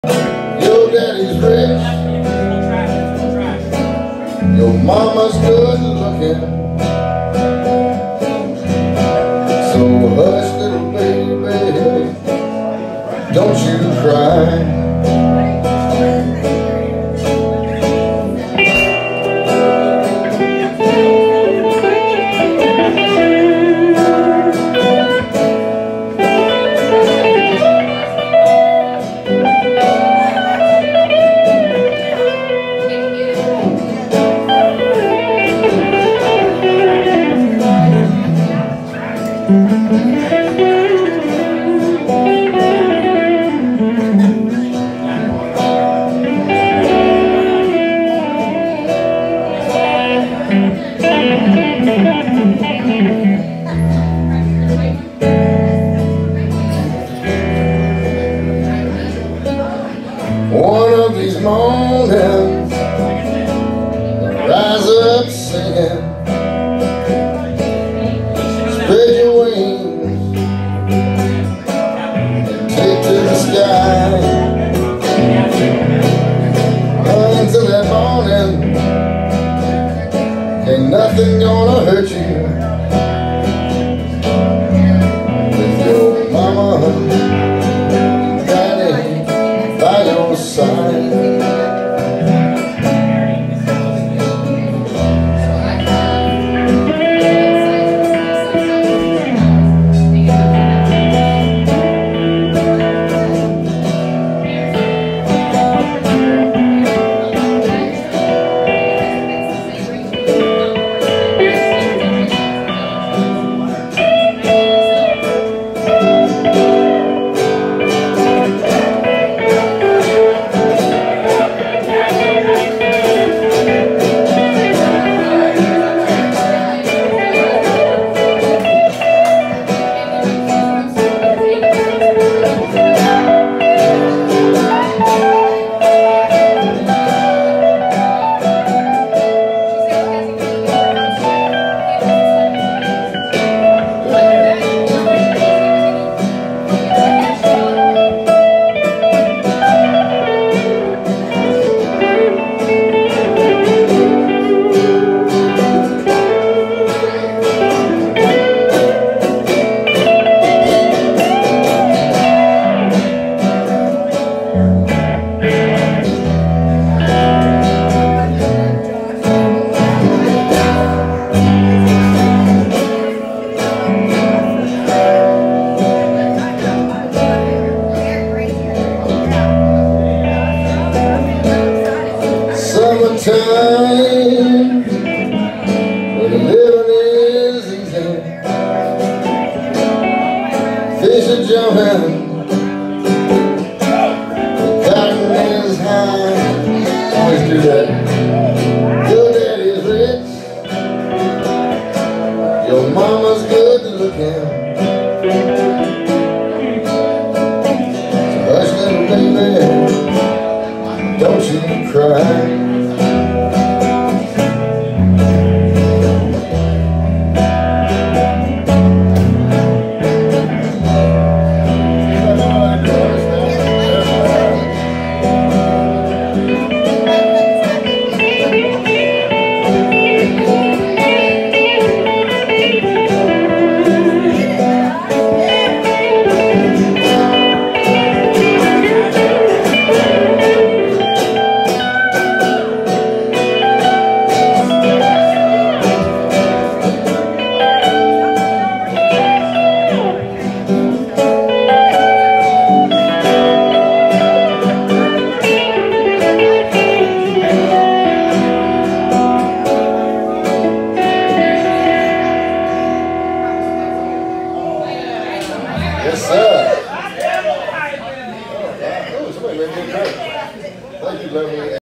Your daddy's rich, your mama's good looking. So hush, little baby, don't you cry. One of these mornings, rise up singing, spread your wings and take to the sky. Until that morning, ain't nothing gonna hurt you. With your mama and daddy by your side. Summertime, when the living is easy, fish are jumping, the cotton is high. Always do that. Your daddy's rich, your mama's good looking. So hush, little baby, don't you cry. Yes, sir. Oh, somebody made me a drink. Thank you, lovely.